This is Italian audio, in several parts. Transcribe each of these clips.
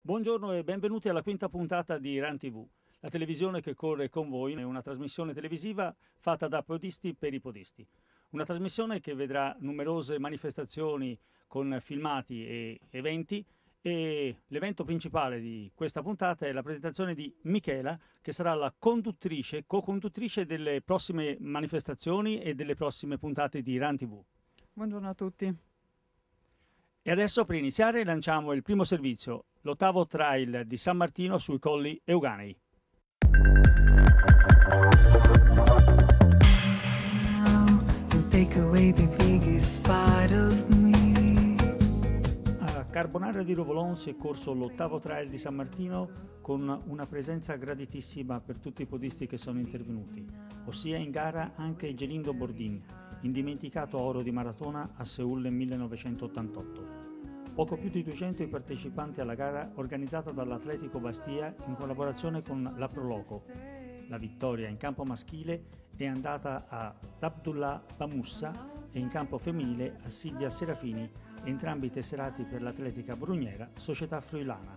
Buongiorno e benvenuti alla quinta puntata di RAN TV, la televisione che corre con voi. È una trasmissione televisiva fatta da podisti per i podisti. Una trasmissione che vedrà numerose manifestazioni con filmati e eventi, e l'evento principale di questa puntata è la presentazione di Michela, che sarà la conduttrice, co-conduttrice delle prossime manifestazioni e delle prossime puntate di RAN TV. Buongiorno a tutti. E adesso, per iniziare, lanciamo il primo servizio, l'8º trail di San Martino sui Colli Euganei. A Carbonara di Rovolon si è corso l'8º trail di San Martino con una presenza graditissima per tutti i podisti che sono intervenuti, ossia in gara anche Gelindo Bordin, indimenticato oro di maratona a Seul nel 1988. Poco più di 200 i partecipanti alla gara organizzata dall'Atletico Bastia in collaborazione con la Proloco. La vittoria in campo maschile è andata ad Abdullah Bamussa e in campo femminile a Silvia Serafini, entrambi tesserati per l'Atletica Bruniera, società friulana.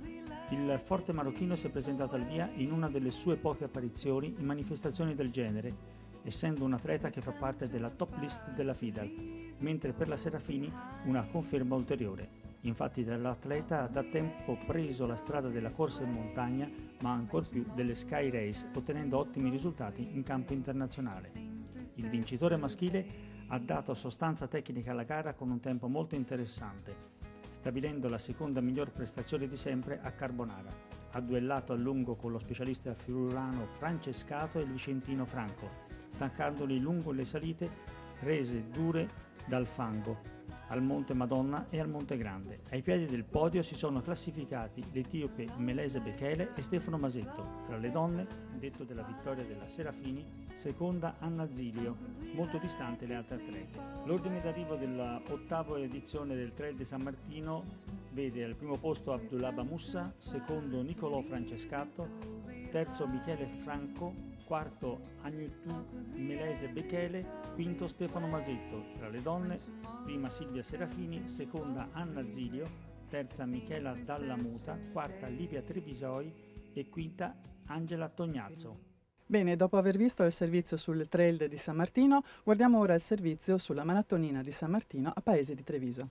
Il forte marocchino si è presentato al via in una delle sue poche apparizioni in manifestazioni del genere, essendo un atleta che fa parte della top list della FIDAL, mentre per la Serafini una conferma ulteriore. Infatti l'atleta ha da tempo preso la strada della corsa in montagna, ma ancor più delle Sky Race, ottenendo ottimi risultati in campo internazionale. Il vincitore maschile ha dato sostanza tecnica alla gara con un tempo molto interessante, stabilendo la seconda miglior prestazione di sempre a Carbonara. Ha duellato a lungo con lo specialista friulano Francescato e il vicentino Franco, stancandoli lungo le salite rese dure dal fango, al Monte Madonna e al Monte Grande. Ai piedi del podio si sono classificati l'etiope Melese Bekele e Stefano Masetto. Tra le donne, detto della vittoria della Serafini, seconda Anna Zilio, molto distante le altre atlete. L'ordine d'arrivo della 8ª edizione del Trail di San Martino vede al primo posto Abdullah Bamussa, secondo Nicolò Francescato, terzo Michele Franco, quarto Agnutu Melese Bekele, quinto Stefano Masetto. Tra le donne, prima Silvia Serafini, seconda Anna Zilio, terza Michela Dallamuta, quarta Livia Trevisoi e quinta Angela Tognazzo. Bene, dopo aver visto il servizio sul trail di San Martino, guardiamo ora il servizio sulla maratonina di San Martino a Paese di Treviso.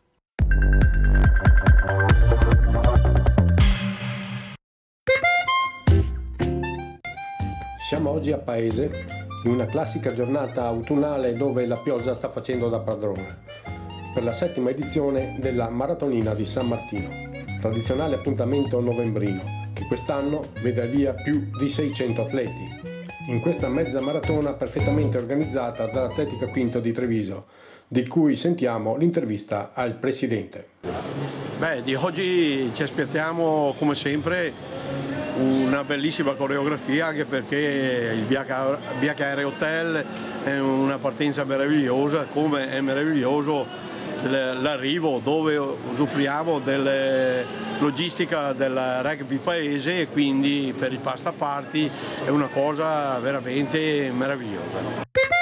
Siamo oggi a Paese, in una classica giornata autunnale dove la pioggia sta facendo da padrona, per la 7ª edizione della Maratonina di San Martino, tradizionale appuntamento novembrino, che quest'anno vede al via più di 600 atleti. In questa mezza maratona perfettamente organizzata dall'Atletica Quinto di Treviso, di cui sentiamo l'intervista al presidente. Di oggi ci aspettiamo come sempre una bellissima coreografia, anche perché il BHR Hotel è una partenza meravigliosa, come è meraviglioso l'arrivo, dove usufruiamo della logistica del rugby paese, e quindi per il pasta party è una cosa veramente meravigliosa.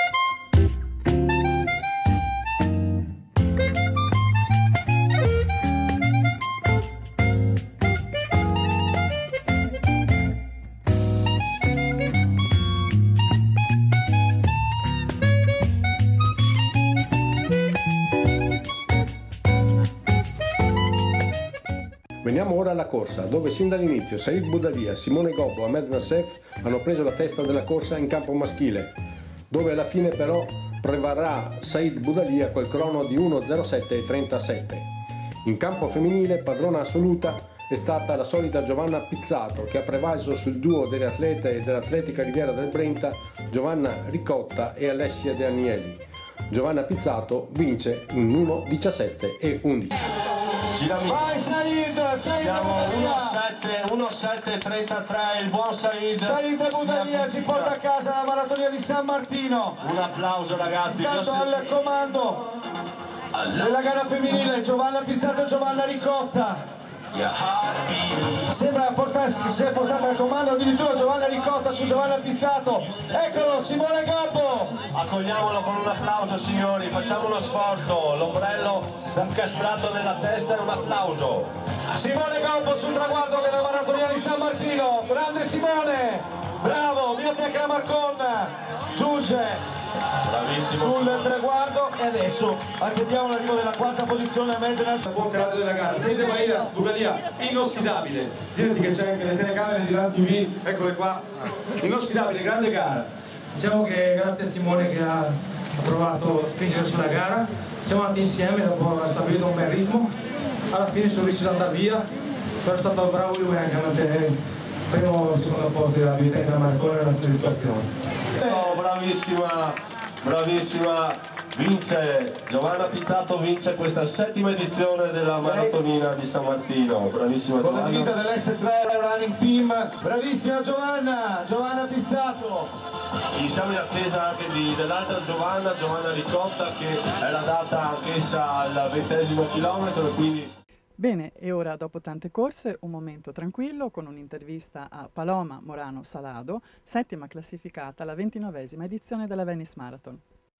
Veniamo ora alla corsa, dove sin dall'inizio Said Boudalia, Simone Gobbo e Ahmed Nassef hanno preso la testa della corsa in campo maschile, dove alla fine però prevarrà Said Boudalia col crono di 1:07:37. In campo femminile padrona assoluta è stata la solita Giovanna Pizzato, che ha prevalso sul duo delle atlete dell'Atletica Riviera del Brenta, Giovanna Ricotta e Alessia De Anieli. Giovanna Pizzato vince in 1:17:11. Vai Said, siamo 1:07:33, il buon Said. Said Boudalia si porta a casa la maratonia di San Martino. Un applauso ragazzi. Intanto al comando della gara femminile Giovanna Pizzato e Giovanna Ricotta. Sembra si sia portata al comando addirittura Giovanna Ricotta su Giovanna Pizzato. Eccolo, Simone Gobbo. Accogliamolo con un applauso, signori, facciamo uno sforzo, l'ombrello incastrato nella testa e un applauso. Simone Gobbo sul traguardo della Marattonia di San Martino. Grande Simone, bravo, Biblioteca Marcon giunge Bravissimo sul Simone. traguardo e adesso attendiamo l'arrivo della quarta posizione a Medena. Buon grado della gara, Said Budalia, inossidabile. Girati che c'è anche le telecamere di Lan TV, eccole qua, inossidabile, grande gara. Diciamo che grazie a Simone che ha provato a spingere sulla gara, siamo andati insieme, dopo aver stabilito un bel ritmo, alla fine sono riuscito ad andare via, però è stato bravo lui anche a mantenere il primo e secondo posto della Biblioteca Marconi nella sua situazione. Oh, bravissima, vince, Giovanna Pizzato vince questa 7ª edizione della Maratonina di San Martino, bravissima Con la Giovanna. divisa dell'S3 Running Team, bravissima Giovanna Pizzato. Siamo in attesa anche dell'altra Giovanna Ricotta, che era data anch'essa al 20° chilometro, e quindi... Bene, e ora dopo tante corse un momento tranquillo con un'intervista a Paloma Morano Salado, 7ª classificata alla 29ª edizione della Venice Marathon.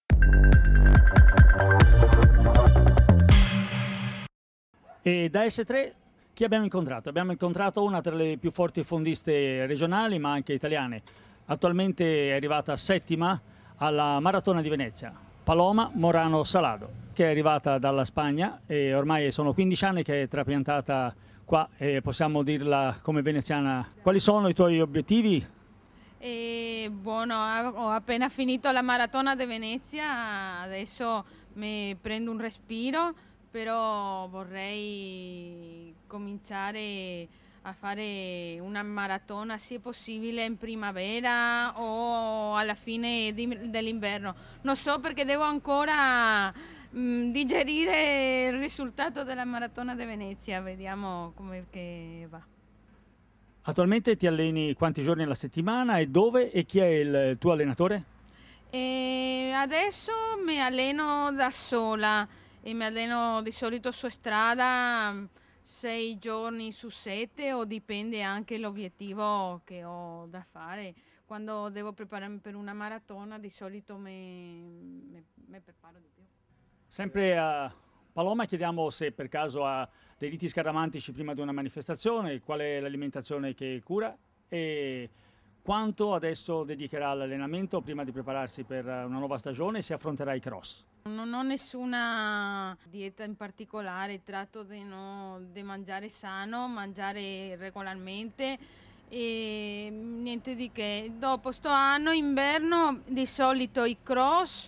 E da S3 chi abbiamo incontrato? Abbiamo incontrato una tra le più forti fondiste regionali ma anche italiane. Attualmente è arrivata 7ª alla Maratona di Venezia, Paloma Morano Salado, che è arrivata dalla Spagna e ormai sono 15 anni che è trapiantata qua e possiamo dirla come veneziana. Quali sono i tuoi obiettivi? Buono, ho appena finito la Maratona di Venezia, adesso mi prendo un respiro, però vorrei cominciare a fare una maratona, se possibile, in primavera o alla fine dell'inverno. Non so, perché devo ancora digerire il risultato della Maratona di Venezia, vediamo come che va. Attualmente ti alleni quanti giorni alla settimana e dove, e chi è il tuo allenatore? Adesso mi alleno da sola e mi alleno di solito su strada 6 giorni su 7, o dipende anche l'obiettivo che ho da fare. Quando devo prepararmi per una maratona di solito mi preparo di più. Sempre a Paloma chiediamo se per caso ha dei riti scaramantici prima di una manifestazione, qual è l'alimentazione che cura e quanto adesso dedicherà all'allenamento prima di prepararsi per una nuova stagione e se affronterà i cross. Non ho nessuna dieta in particolare, tratto di mangiare sano, mangiare regolarmente e niente di che. Dopo sto anno, inverno, di solito i cross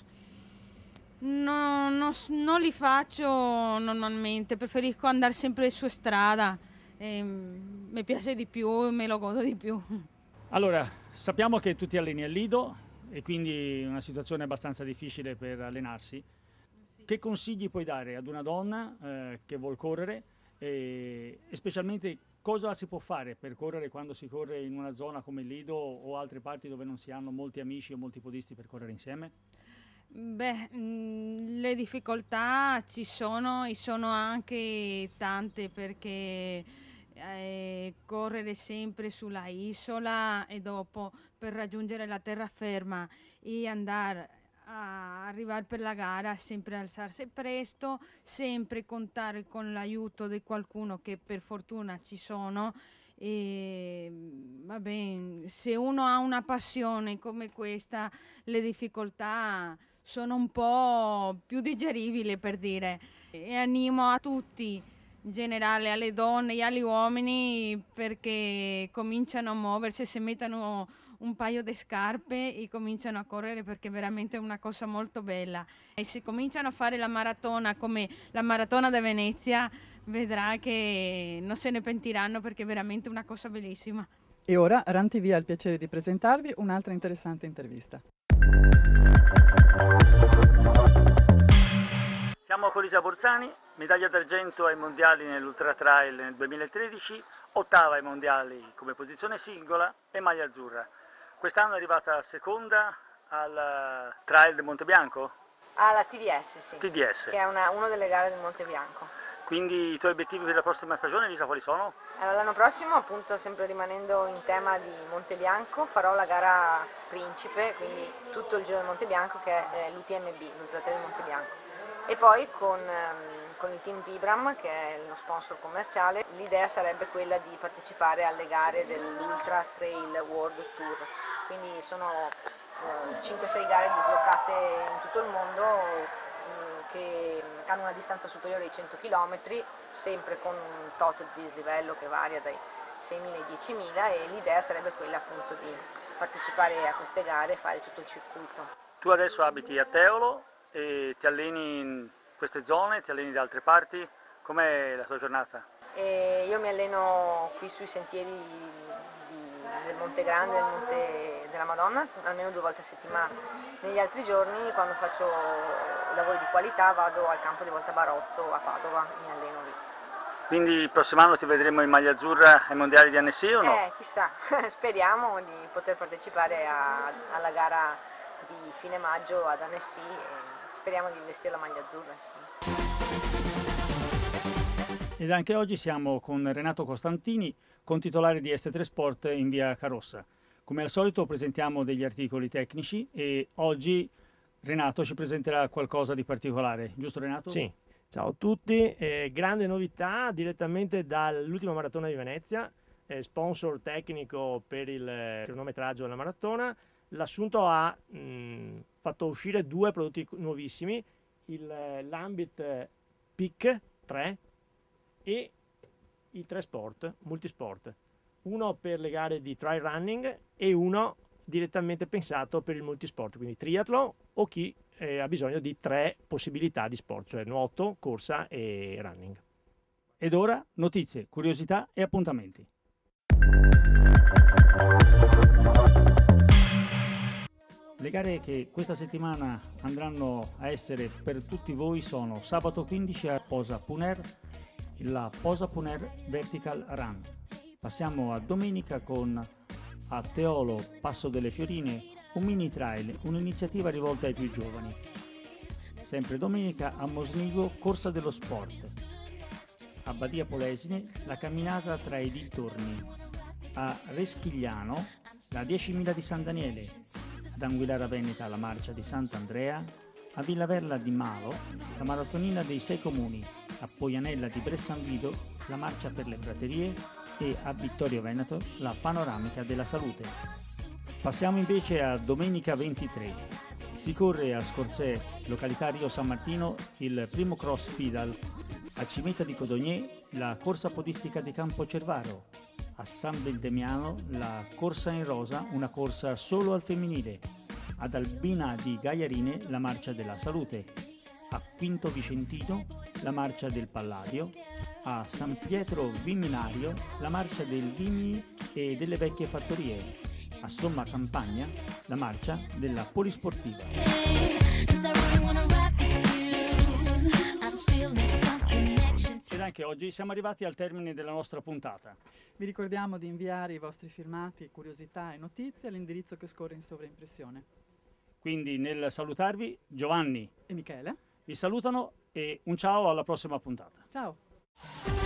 non li faccio normalmente, preferisco andare sempre su strada, mi piace di più e me lo godo di più. Allora, sappiamo che tu ti alleni al Lido e quindi una situazione abbastanza difficile per allenarsi. Che consigli puoi dare ad una donna che vuol correre e specialmente cosa si può fare per correre quando si corre in una zona come il Lido o altre parti dove non si hanno molti amici o molti podisti per correre insieme? Beh, le difficoltà ci sono e sono anche tante, perché correre sempre sulla isola e dopo per raggiungere la terraferma e andare a arrivare per la gara, sempre alzarsi presto, sempre contare con l'aiuto di qualcuno, che per fortuna ci sono. E va bene, se uno ha una passione come questa, le difficoltà sono un po' più digeribili, per dire. E animo a tutti, in generale alle donne e agli uomini, perché cominciano a muoversi, si mettano un paio di scarpe e cominciano a correre, perché è veramente una cosa molto bella. E se cominciano a fare la maratona come la Maratona di Venezia, vedrà che non se ne pentiranno, perché è veramente una cosa bellissima. E ora Ran TV ha il piacere di presentarvi un'altra interessante intervista. Siamo con Lisa Borzani, medaglia d'argento ai mondiali nell'Ultra Trail nel 2013, 8ª ai mondiali come posizione singola e maglia azzurra. Quest'anno è arrivata seconda al Trail di Montebianco? Alla TDS, sì. TDS. Che è una delle gare del Montebianco. Quindi i tuoi obiettivi per la prossima stagione, Lisa, quali sono? Allora, l'anno prossimo, appunto, sempre rimanendo in tema di Monte Bianco, farò la gara principe, quindi tutto il Giro del Monte Bianco, che è l'UTMB, l'Ultra Trail Monte Bianco. E poi con il team Vibram, che è lo sponsor commerciale, l'idea sarebbe quella di partecipare alle gare dell'Ultra Trail World Tour. Quindi sono 5-6 gare dislocate in tutto il mondo, che hanno una distanza superiore ai 100 km, sempre con un tot di dislivello che varia dai 6.000 ai 10.000, e l'idea sarebbe quella appunto di partecipare a queste gare e fare tutto il circuito. Tu adesso abiti a Teolo e ti alleni in queste zone, ti alleni da altre parti, com'è la tua giornata? Io mi alleno qui sui sentieri del Monte Grande, del Monte della Madonna, almeno 2 volte a settimana. Negli altri giorni, quando faccio lavori di qualità, vado al campo di Volta Barozzo a Padova, mi alleno lì. Quindi il prossimo anno ti vedremo in maglia azzurra ai mondiali di Annecy o no? Chissà, speriamo di poter partecipare alla gara di fine maggio ad Annecy e speriamo di vestire la maglia azzurra. Ed anche oggi siamo con Renato Costantini, contitolare di S3 Sport in via Carossa. Come al solito presentiamo degli articoli tecnici e oggi Renato ci presenterà qualcosa di particolare, giusto Renato? Sì, ciao a tutti, grande novità direttamente dall'ultima maratona di Venezia, sponsor tecnico per il cronometraggio della maratona. L'Assunto ha fatto uscire 2 prodotti nuovissimi, l'Ambit Peak 3 e il 3 Sport, Multisport, uno per le gare di trail running e uno direttamente pensato per il multisport, quindi triathlon o chi ha bisogno di 3 possibilità di sport, cioè nuoto, corsa e running. Ed ora notizie, curiosità e appuntamenti. Le gare che questa settimana andranno a essere per tutti voi sono sabato 15 a Posa Puner, la Posa Puner Vertical Run. Passiamo a domenica con a Teolo Passo delle Fiorine, un mini trail, un'iniziativa rivolta ai più giovani. Sempre domenica a Mosnigo Corsa dello Sport. A Badia Polesine la camminata tra i dintorni. A Reschigliano la 10.000 di San Daniele. Ad Anguillara Veneta la marcia di Sant'Andrea. A Villaverla di Malo la maratonina dei 6 comuni. A Poianella di Bressanvido la marcia per le praterie e a Vittorio Veneto la panoramica della salute. Passiamo invece a domenica 23. Si corre a Scorzè, località Rio San Martino, il primo cross Fidal. A Cimetta di Codogné la corsa podistica di Campo Cervaro. A San Bendemiano la corsa in rosa, una corsa solo al femminile. Ad Albina di Gaiarine la marcia della salute. A Quinto Vicentino la marcia del Palladio, a San Pietro Viminario la marcia del Vimini e delle vecchie fattorie, a Somma Campagna la marcia della Polisportiva. Ed anche oggi siamo arrivati al termine della nostra puntata. Vi ricordiamo di inviare i vostri filmati, curiosità e notizie all'indirizzo che scorre in sovraimpressione. Quindi nel salutarvi Giovanni e Michele vi salutano e un ciao alla prossima puntata. Ciao!